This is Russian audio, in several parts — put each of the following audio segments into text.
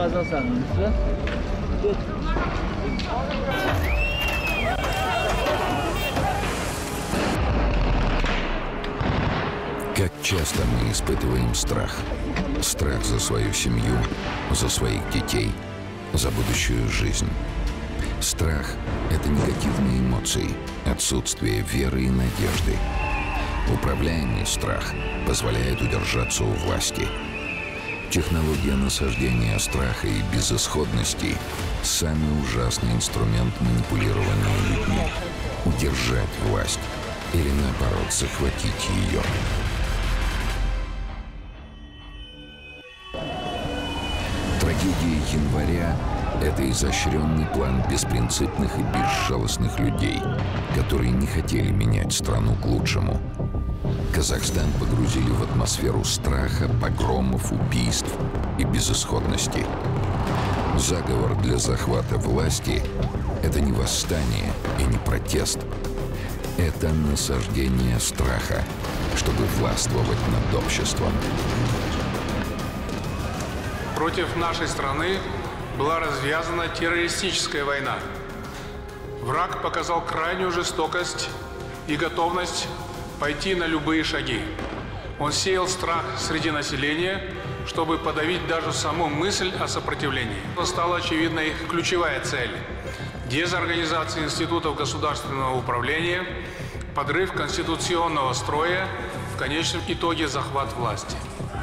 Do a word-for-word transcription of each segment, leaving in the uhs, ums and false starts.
Как часто мы испытываем страх. Страх за свою семью, за своих детей, за будущую жизнь. Страх — это негативные эмоции, отсутствие веры и надежды. Управляемый страх позволяет удержаться у власти. Технология насаждения страха и безысходности — самый ужасный инструмент манипулирования людьми. Удержать власть или, наоборот, захватить ее. Трагедия января — это изощренный план беспринципных и безжалостных людей, которые не хотели менять страну к лучшему. Казахстан погрузили в атмосферу страха, погромов, убийств и безысходности. Заговор для захвата власти — это не восстание и не протест. Это насаждение страха, чтобы властвовать над обществом. Против нашей страны была развязана террористическая война. Враг показал крайнюю жестокость и готовность пойти на любые шаги. Он сеял страх среди населения, чтобы подавить даже саму мысль о сопротивлении. Стала очевидна их ключевая цель – дезорганизация институтов государственного управления, подрыв конституционного строя, в конечном итоге захват власти.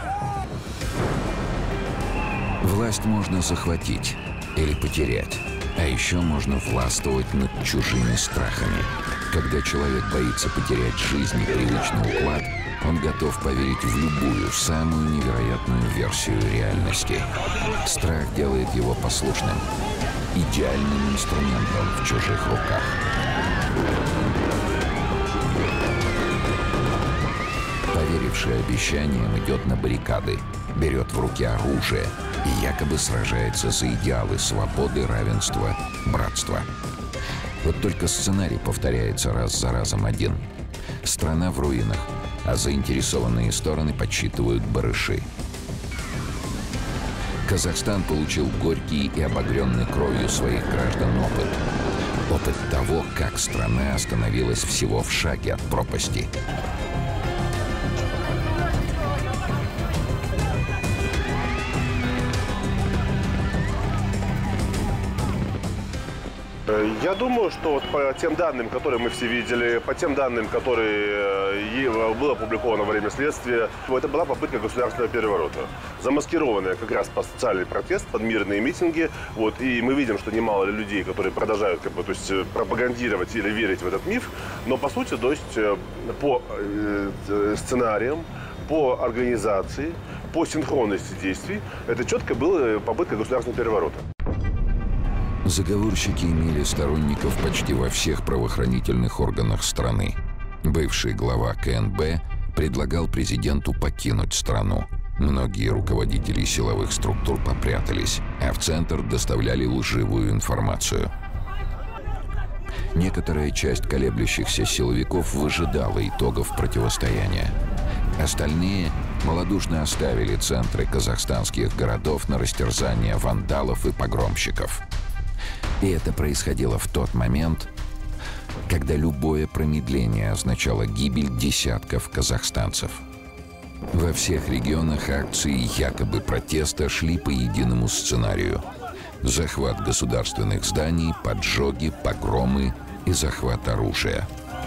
Власть можно захватить или потерять, а еще можно властвовать над чужими страхами. Когда человек боится потерять жизнь и привычный уклад, он готов поверить в любую, самую невероятную версию реальности. Страх делает его послушным, идеальным инструментом в чужих руках. Поверивший обещаниям идет на баррикады, берет в руки оружие и якобы сражается за идеалы свободы, равенства, братства. Вот только сценарий повторяется раз за разом один. Страна в руинах, а заинтересованные стороны подсчитывают барыши. Казахстан получил горький и обогренный кровью своих граждан опыт. Опыт того, как страна остановилась всего в шаге от пропасти. Я думаю, что вот по тем данным, которые мы все видели, по тем данным, которые было опубликовано во время следствия, это была попытка государственного переворота, замаскированная как раз под социальный протест, под мирные митинги. Вот, и мы видим, что немало людей, которые продолжают как бы, то есть, пропагандировать или верить в этот миф, но по сути, то есть, по сценариям, по организации, по синхронности действий, это четко была попытка государственного переворота. Заговорщики имели сторонников почти во всех правоохранительных органах страны. Бывший глава ка эн бэ предлагал президенту покинуть страну. Многие руководители силовых структур попрятались, а в центр доставляли лживую информацию. Некоторая часть колеблющихся силовиков выжидала итогов противостояния. Остальные малодушно оставили центры казахстанских городов на растерзание вандалов и погромщиков. И это происходило в тот момент, когда любое промедление означало гибель десятков казахстанцев. Во всех регионах акции якобы протеста шли по единому сценарию. Захват государственных зданий, поджоги, погромы и захват оружия.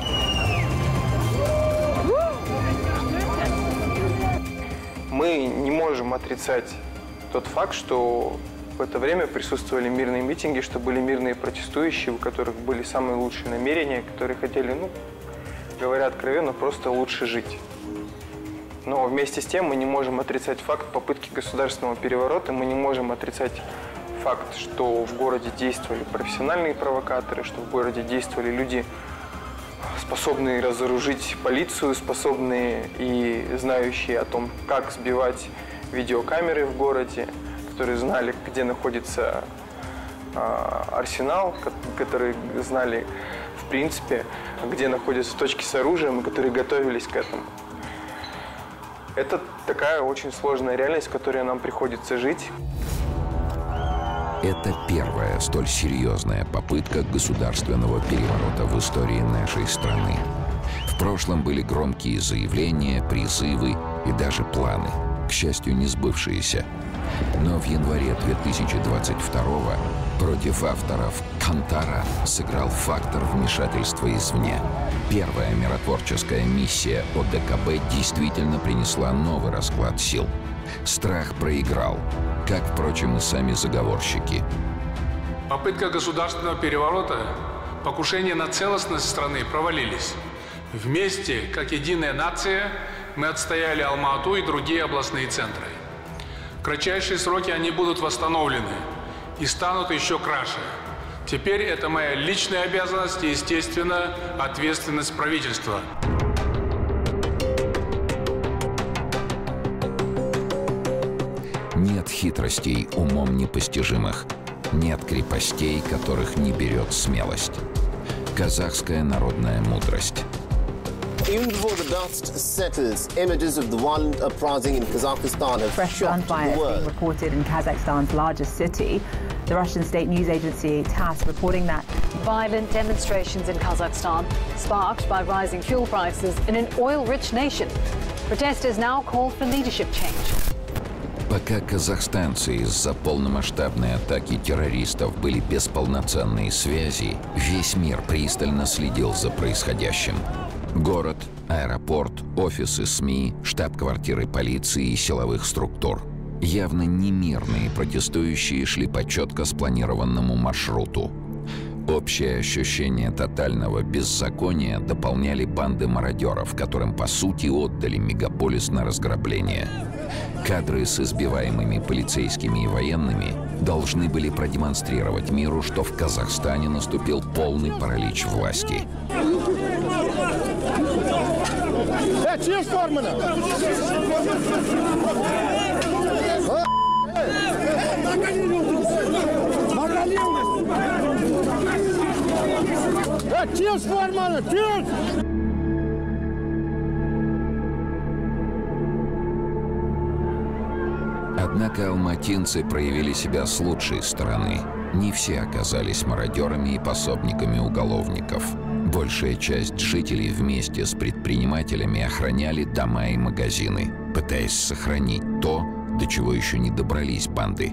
Мы не можем отрицать тот факт, что в это время присутствовали мирные митинги, что были мирные протестующие, у которых были самые лучшие намерения, которые хотели, ну, говоря откровенно, просто лучше жить. Но вместе с тем мы не можем отрицать факт попытки государственного переворота, мы не можем отрицать факт, что в городе действовали профессиональные провокаторы, что в городе действовали люди, способные разоружить полицию, способные и знающие о том, как сбивать видеокамеры в городе, которые знали, где находится э, арсенал, которые знали, в принципе, где находятся точки с оружием, и которые готовились к этому. Это такая очень сложная реальность, в которой нам приходится жить. Это первая столь серьезная попытка государственного переворота в истории нашей страны. В прошлом были громкие заявления, призывы и даже планы, к счастью, не сбывшиеся. Но в январе две тысячи двадцать второго против авторов «Кантара» сыграл фактор вмешательства извне. Первая миротворческая миссия О Дэ Ка Бэ действительно принесла новый расклад сил. Страх проиграл, как, впрочем, и сами заговорщики. Попытка государственного переворота, покушение на целостность страны провалились. Вместе, как единая нация, мы отстояли Алма-Ату и другие областные центры. В кратчайшие сроки они будут восстановлены и станут еще краше. Теперь это моя личная обязанность и, естественно, ответственность правительства. Нет хитростей умом непостижимых. Нет крепостей, которых не берет смелость. Казахская народная мудрость. Even before the dust settles, images of the violent uprising in Kazakhstan have Fresh shocked gunfire the is being world. reported in Kazakhstan's largest city. The Russian state news agency TASS reporting that violent demonstrations in Kazakhstan sparked by rising fuel prices in an oil-rich nation. Protesters now call for leadership change. Пока казахстанцы из-за полномасштабной атаки террористов были без полноценной связи, весь мир пристально следил за происходящим. Город, аэропорт, офисы СМИ, штаб-квартиры полиции и силовых структур. Явно не мирные протестующие шли по четко спланированному маршруту. Общее ощущение тотального беззакония дополняли банды мародеров, которым, по сути, отдали мегаполис на разграбление. Кадры с избиваемыми полицейскими и военными должны были продемонстрировать миру, что в Казахстане наступил полный паралич власти. Однако алматинцы проявили себя с лучшей стороны. Не все оказались мародерами и пособниками уголовников. Большая часть жителей вместе с предпринимателями охраняли дома и магазины, пытаясь сохранить то, до чего еще не добрались банды.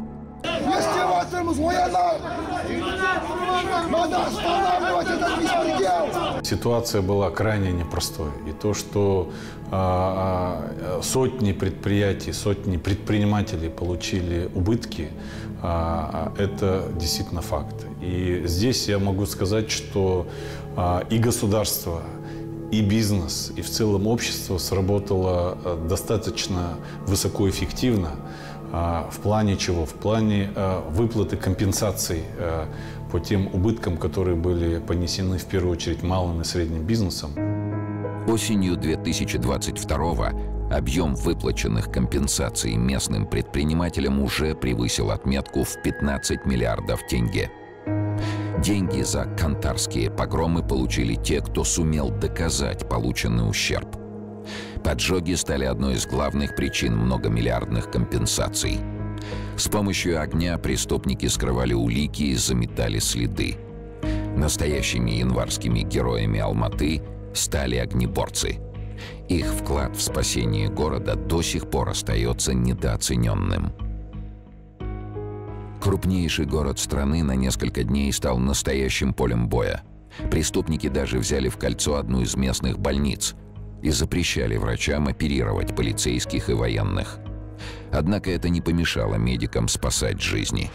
Ситуация была крайне непростой. И то, что а, сотни предприятий, сотни предпринимателей получили убытки, а, это действительно факт. И здесь я могу сказать, что а, и государство, и бизнес, и в целом общество сработало достаточно высокоэффективно. В плане чего? В плане выплаты компенсаций по тем убыткам, которые были понесены в первую очередь малым и средним бизнесом. Осенью две тысячи двадцать второго объем выплаченных компенсаций местным предпринимателям уже превысил отметку в пятнадцать миллиардов тенге. Деньги за кантарские погромы получили те, кто сумел доказать полученный ущерб. Поджоги стали одной из главных причин многомиллиардных компенсаций. С помощью огня преступники скрывали улики и заметали следы. Настоящими январскими героями Алматы стали огнеборцы. Их вклад в спасение города до сих пор остается недооцененным. Крупнейший город страны на несколько дней стал настоящим полем боя. Преступники даже взяли в кольцо одну из местных больниц и запрещали врачам оперировать полицейских и военных. Однако это не помешало медикам спасать жизни.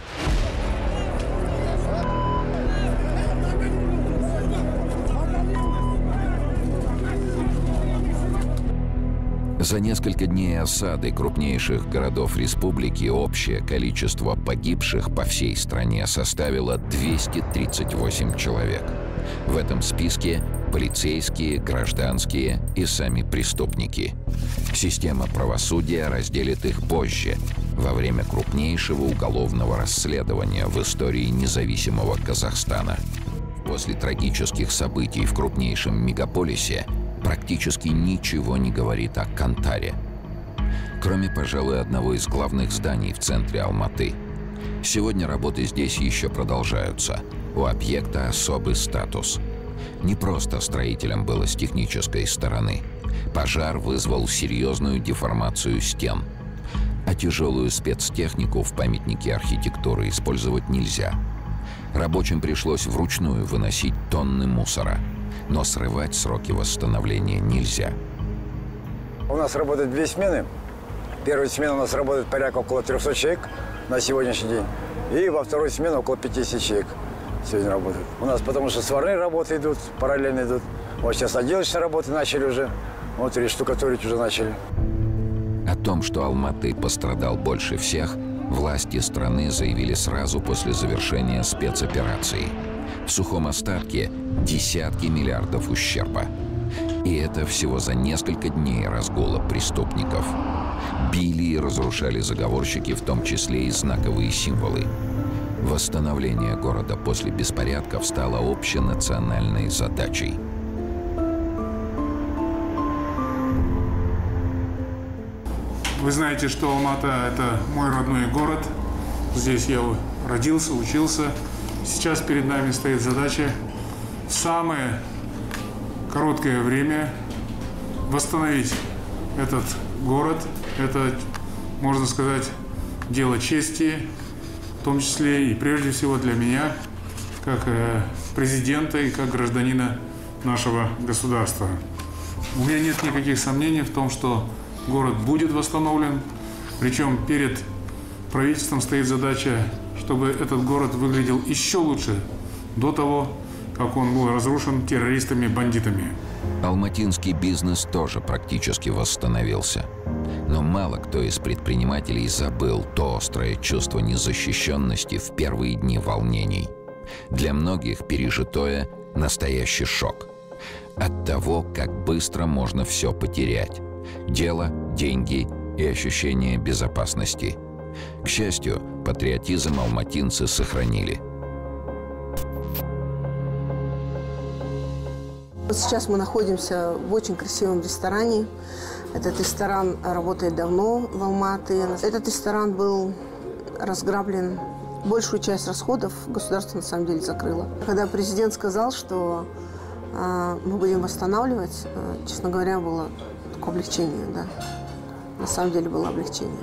За несколько дней осады крупнейших городов республики общее количество погибших по всей стране составило двести тридцать восемь человек. В этом списке полицейские, гражданские и сами преступники. Система правосудия разделит их позже, во время крупнейшего уголовного расследования в истории независимого Казахстана. После трагических событий в крупнейшем мегаполисе практически ничего не говорит о Кантаре. Кроме, пожалуй, одного из главных зданий в центре Алматы. Сегодня работы здесь еще продолжаются. У объекта особый статус. Не просто строителям было с технической стороны. Пожар вызвал серьезную деформацию стен. А тяжелую спецтехнику в памятнике архитектуры использовать нельзя. Рабочим пришлось вручную выносить тонны мусора. Но срывать сроки восстановления нельзя. У нас работают две смены. Первая смена у нас работает порядка около трёхсот человек на сегодняшний день. И во второй смене около пятидесяти человек сегодня работают. У нас потому что сварные работы идут, параллельно идут. Вот сейчас отделочные работы начали уже. Внутри штукатурить уже начали. О том, что Алматы пострадал больше всех, власти страны заявили сразу после завершения спецоперации. В сухом остатке десятки миллиардов ущерба. И это всего за несколько дней разгула преступников. Били и разрушали заговорщики, в том числе и знаковые символы. Восстановление города после беспорядков стало общенациональной задачей. Вы знаете, что Алмата – это мой родной город. Здесь я родился, учился. Сейчас перед нами стоит задача в самое короткое время восстановить этот город. Это, можно сказать, дело чести, в том числе и прежде всего для меня, как президента и как гражданина нашего государства. У меня нет никаких сомнений в том, что город будет восстановлен. Причем перед правительством стоит задача, чтобы этот город выглядел еще лучше до того, как он был разрушен террористами-бандитами. Алматинский бизнес тоже практически восстановился. Но мало кто из предпринимателей забыл то острое чувство незащищенности в первые дни волнений. Для многих пережитое – настоящий шок. От того, как быстро можно все потерять. Дело, деньги и ощущение безопасности. К счастью, патриотизм алматинцы сохранили. Сейчас мы находимся в очень красивом ресторане. Этот ресторан работает давно в Алматы. Этот ресторан был разграблен. Большую часть расходов государство на самом деле закрыло. Когда президент сказал, что э, мы будем восстанавливать, э, честно говоря, было такое облегчение, да. На самом деле было облегчение.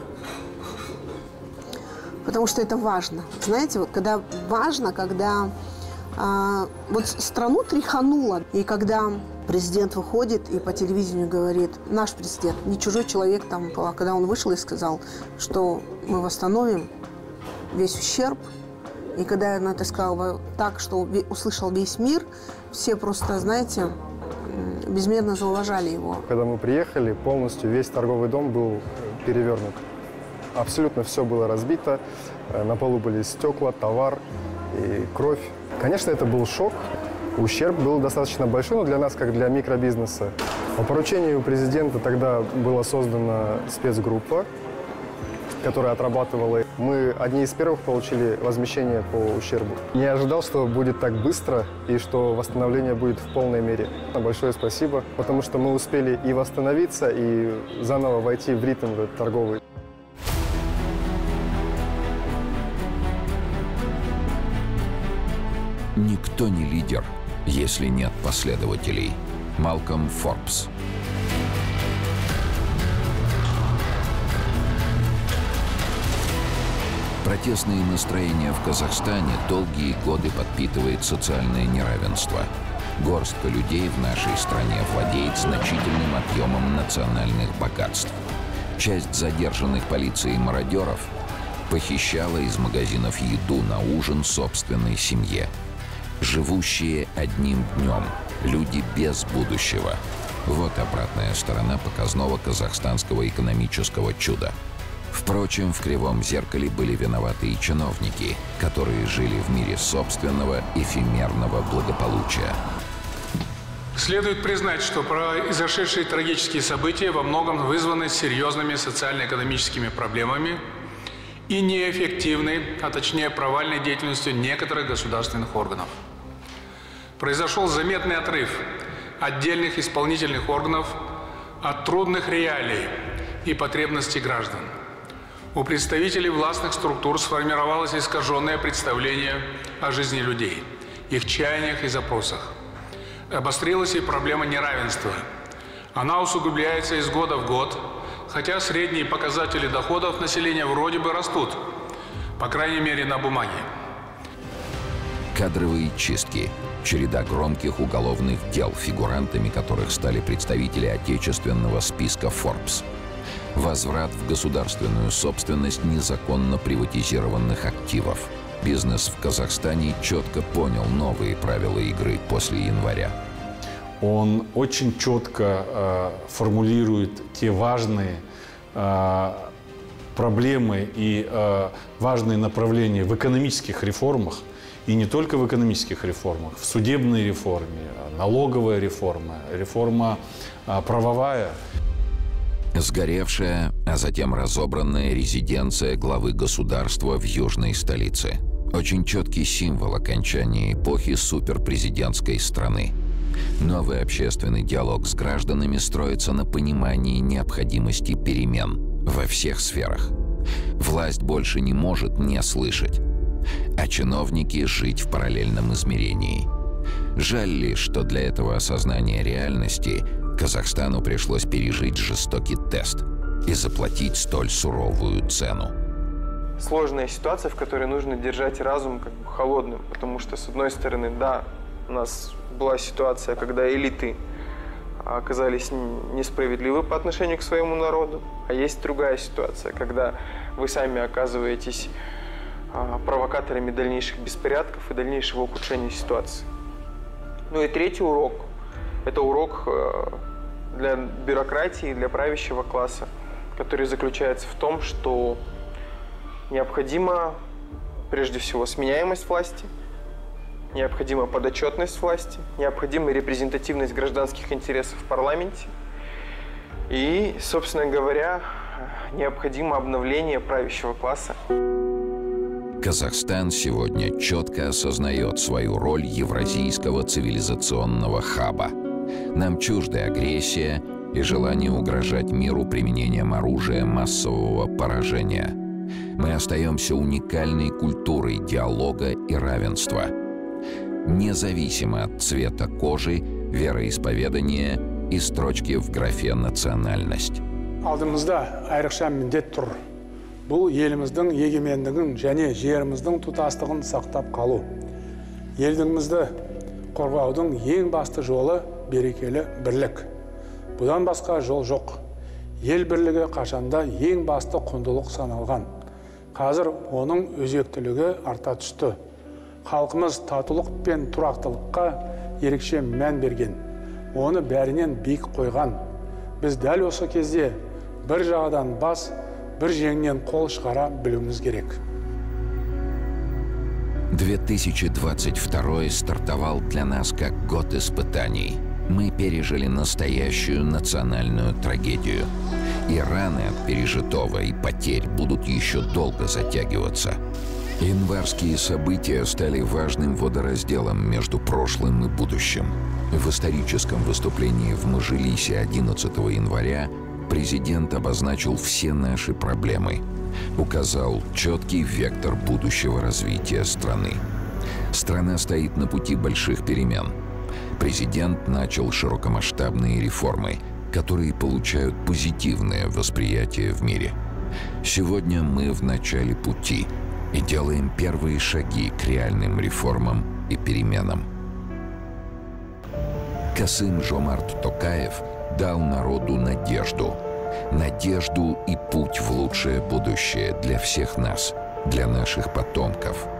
Потому что это важно. Знаете, вот когда важно, когда а, вот страну тряхануло, и когда президент выходит и по телевидению говорит, наш президент, не чужой человек там, когда он вышел и сказал, что мы восстановим весь ущерб, и когда он это сказал так, что услышал весь мир, все просто, знаете, безмерно зауважали его. Когда мы приехали, полностью весь торговый дом был перевернут. Абсолютно все было разбито. На полу были стекла, товар и кровь. Конечно, это был шок. Ущерб был достаточно большой, но для нас, как для микробизнеса. По поручению президента тогда была создана спецгруппа, которая отрабатывала. Мы одни из первых получили возмещение по ущербу. Не ожидал, что будет так быстро и что восстановление будет в полной мере. Большое спасибо, потому что мы успели и восстановиться, и заново войти в ритм этот торговый. Никто не лидер, если нет последователей. Малкольм Форбс. Протестные настроения в Казахстане долгие годы подпитывает социальное неравенство. Горстка людей в нашей стране владеет значительным объемом национальных богатств. Часть задержанных полицией мародеров похищала из магазинов еду на ужин собственной семье. Живущие одним днем, люди без будущего. Вот обратная сторона показного казахстанского экономического чуда. Впрочем, в кривом зеркале были виноваты и чиновники, которые жили в мире собственного эфемерного благополучия. Следует признать, что произошедшие трагические события во многом вызваны серьезными социально-экономическими проблемами и неэффективной, а точнее провальной деятельностью некоторых государственных органов. Произошел заметный отрыв отдельных исполнительных органов от трудных реалий и потребностей граждан. У представителей властных структур сформировалось искаженное представление о жизни людей, их чаяниях и запросах. Обострилась и проблема неравенства. Она усугубляется из года в год, хотя средние показатели доходов населения вроде бы растут, по крайней мере на бумаге. Кадровые чистки. Череда громких уголовных дел, фигурантами которых стали представители отечественного списка Forbes. Возврат в государственную собственность незаконно приватизированных активов. Бизнес в Казахстане четко понял новые правила игры после января. Он очень четко э, формулирует те важные э, проблемы и э, важные направления в экономических реформах, и не только в экономических реформах, в судебной реформе, налоговая реформа, реформа э, правовая. Сгоревшая, а затем разобранная резиденция главы государства в южной столице. Очень четкий символ окончания эпохи суперпрезидентской страны. Новый общественный диалог с гражданами строится на понимании необходимости перемен во всех сферах. Власть больше не может не слышать, а чиновники жить в параллельном измерении. Жаль лишь, что для этого осознания реальности Казахстану пришлось пережить жестокий тест и заплатить столь суровую цену. Сложная ситуация, в которой нужно держать разум как бы холодным, потому что, с одной стороны, да, у нас была ситуация, когда элиты оказались несправедливы по отношению к своему народу, а есть другая ситуация, когда вы сами оказываетесь провокаторами дальнейших беспорядков и дальнейшего ухудшения ситуации. Ну и третий урок – это урок для бюрократии, для правящего класса, который заключается в том, что необходима прежде всего сменяемость власти, необходима подотчетность власти, необходима репрезентативность гражданских интересов в парламенте и, собственно говоря, необходимо обновление правящего класса. Казахстан сегодня четко осознает свою роль евразийского цивилизационного хаба. Нам чужда агрессия и желание угрожать миру применением оружия массового поражения. Мы остаемся уникальной культурой диалога и равенства. Независимо от цвета кожи, вероисповедания и строчки в графе «национальность». Алдымызда айрықша міндет тұр. Бұл еліміздің егемендігін және жеріміздің тұтастығын сақтап қалу. Елдігімізді қорғаудың ең басты жолы берекелі бірлік. Бұдан басқа жол жоқ. Ел бірлігі қашанда ең басты құндылық саналған. Қазір оның өзектілігі арта түсті. Халқымыз татулық пен тұрақтылыққа ерекше мән берген. Оны бәрінен биік қойған. Біз дәл осы кезде бір жағадан бас, бір жеңнен қол шығара білуіміз керек. две тысячи двадцать второй стартовал для нас как год испытаний. Мы пережили настоящую национальную трагедию. И раны от пережитого и потерь будут еще долго затягиваться. Январские события стали важным водоразделом между прошлым и будущим. В историческом выступлении в Мажилисе одиннадцатого января президент обозначил все наши проблемы, указал четкий вектор будущего развития страны. Страна стоит на пути больших перемен. Президент начал широкомасштабные реформы, которые получают позитивное восприятие в мире. Сегодня мы в начале пути и делаем первые шаги к реальным реформам и переменам. Касым-Жомарт Токаев дал народу надежду. Надежду и путь в лучшее будущее для всех нас, для наших потомков.